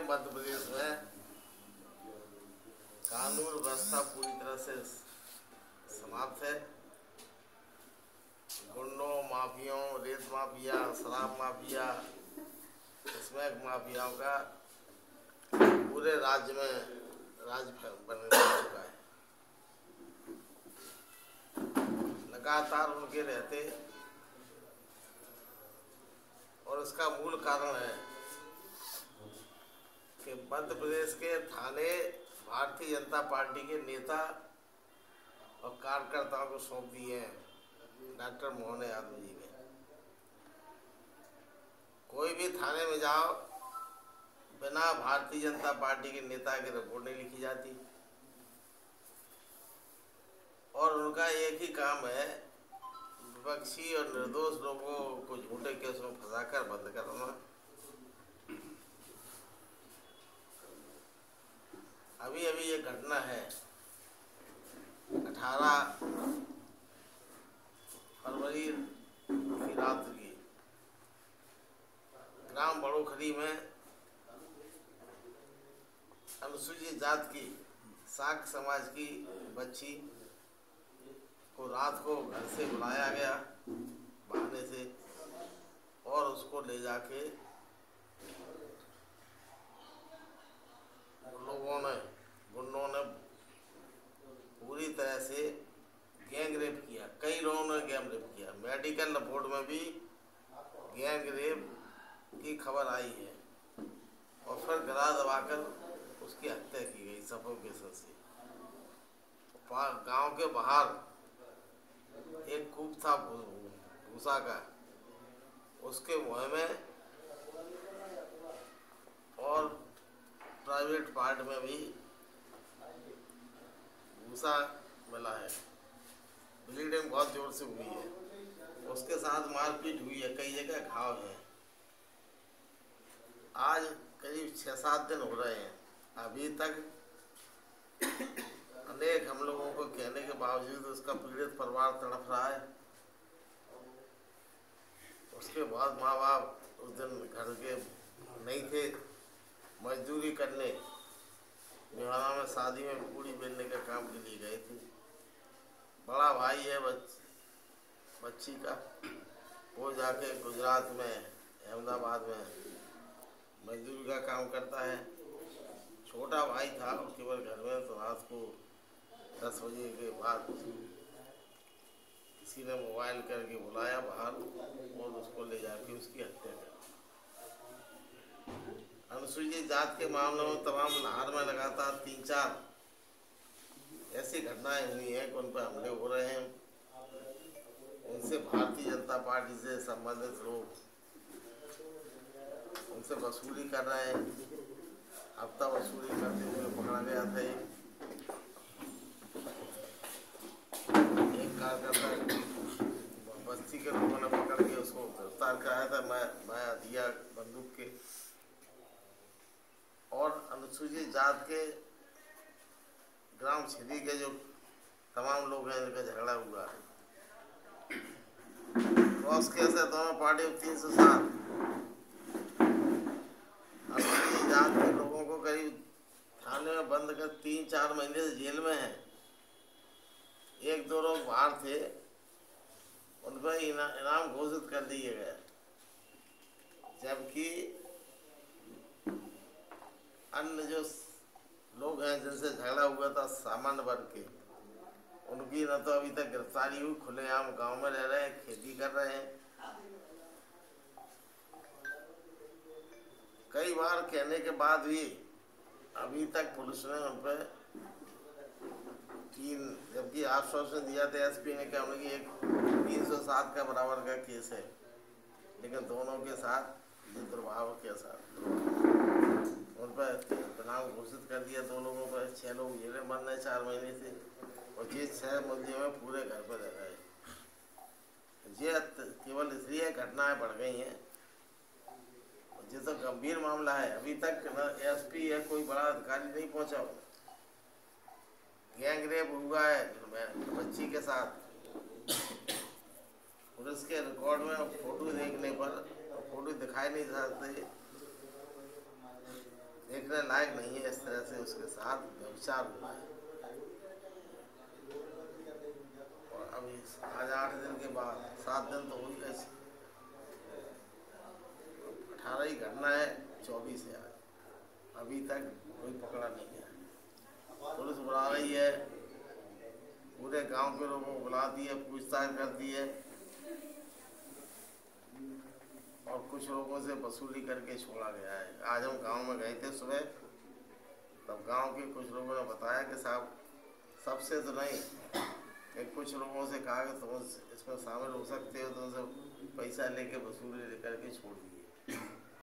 मध्य प्रदेश में कानून व्यवस्था पूरी तरह से समाप्त है। गुंडों, माफियों, रेत माफिया, शराब माफिया, स्मैक माफियाओं का पूरे राज्य में राज बनने लग चुका है। लगातार उनके रहते और इसका मूल कारण है कि मध्य प्रदेश के थाने भारतीय जनता पार्टी के नेता और कार्यकर्ताओं को सौंप दिए हैं डॉक्टर मोहन यादव जी ने। कोई भी थाने में जाओ, बिना भारतीय जनता पार्टी के नेता की रिपोर्ट नहीं लिखी जाती और उनका एक ही काम है विपक्षी और निर्दोष लोगों को झूठे केस में फंसाकर बंद करना। अभी अभी ये घटना है 18 फरवरी की रात की ग्राम बड़ोखरी में अनुसूचित जात की साक समाज की बच्ची को रात को घर से बुलाया गया बहाने से और उसको ले जाके गुंडों ने पूरी तरह से गैंग रेप किया। कई लोगों ने गैंग रेप किया। मेडिकल रिपोर्ट में भी गैंग रेप की खबर आई है और फिर गला दबाकर उसकी हत्या की गई सफोकेशन से। गांव के बाहर एक कूप था भूसा का, उसके मुँह में और प्राइवेट पार्ट में भी भूसा मिला है। ब्लीडिंग बहुत जोर से हुई है। उसके साथ मारपीट हुई है, कई जगह घाव है। आज करीब 6-7 दिन हो रहे हैं, अभी तक अनेक हम लोगों को कहने के बावजूद उसका पीड़ित परिवार तड़प रहा है। उसके बाद माँ बाप उस दिन घर के नहीं थे, मजदूरी करने बिहार में शादी में पूड़ी बेलने का काम के लिए गए थे। बड़ा भाई है बच्ची का, वो जाके गुजरात में अहमदाबाद में मजदूरी का काम करता है। छोटा भाई था केवल घर में, तो रात को 10 बजे के बाद किसी ने मोबाइल करके बुलाया बाहर और उसको ले जाके उसकी हत्या कर। अनुसूचित जात के मामलों में तमाम लाहौर में लगातार 3-4 ऐसी घटनाएं हुई हैं कि उन पर हमले हो रहे हैं। उनसे भारतीय जनता पार्टी से संबंधित लोग उनसे वसूली कर रहे हैं। हफ्ता वसूली करते हुए पकड़ा गया था। एक कार्यकर्ता बस्ती के लोगों ने पकड़ के उसको गिरफ्तार कराया था मैं दिया बंदूक के। और अनुसूचित जात के ग्राम छिदी के जो तमाम लोग हैं जिनका झगड़ा हुआ, क्रॉस केस है दोनों पार्टी 307। अनुसूचित जात के लोगों को करीब थाने में बंद कर 3-4 महीने से जेल में है। 1-2 लोग बाहर थे, उन पर इनाम घोषित कर दिए गए, जबकि अन्य जो लोग हैं जिनसे झगड़ा हुआ था सामान्य वर्ग के, उनकी न तो अभी तक गिरफ्तारी हुई। खुलेआम गांव में रह रहे हैं, खेती कर रहे हैं। कई बार कहने के बाद भी अभी तक पुलिस ने उन पर जबकि आश्वासन दिया था एसपी ने कि हमने एक 307 का बराबर का केस है, लेकिन दोनों के साथ ये दुर्भाव के साथ उन पर इनाम घोषित कर दिया। 2 लोगों पर 6 लोग जेल में बंद है 4 महीने से और ये 6 मुद्दे में पूरे घर पर रह रहे हैं। ये केवल इसलिए घटनाएं बढ़ गई हैं, ये तो गंभीर मामला है। अभी तक न एसपी या कोई बड़ा अधिकारी नहीं पहुंचा। गैंग रेप हुआ है बच्ची के साथ। पुलिस के रिकॉर्ड में फोटो देखने पर फोटो दिखाई नहीं सकते। लिखने लायक नहीं है। इस तरह से उसके साथ व्यभिचार हुआ है। और अभी आज 8 दिन के बाद 7 दिन तो हो गए, 18 ही घटना है, 24 है आज, अभी तक कोई पकड़ा नहीं गया। पुलिस बुला रही है, पूरे गांव के लोगों को बुलाती है, पूछताछ करती है और कुछ लोगों से वसूली करके छोड़ा गया है। आज हम गांव में गए थे सुबह, तब गांव के कुछ लोगों ने बताया कि साहब सबसे तो नहीं, कि कुछ लोगों से कहा कि तुम इसमें शामिल हो सकते हो, तो उनसे पैसा लेके वसूली लेकर के छोड़ दिया।